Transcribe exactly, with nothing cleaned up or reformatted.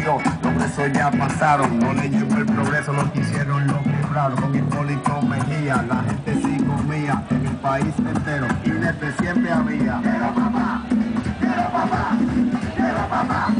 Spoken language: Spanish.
yo, los besos ya pasaron, no le llegó el progreso, lo que hicieron lo quebraron. Con Hipólito Mejía, la gente sí comía, en el país entero, y desde siempre había. Quiero papá, quiero papá, quiero papá.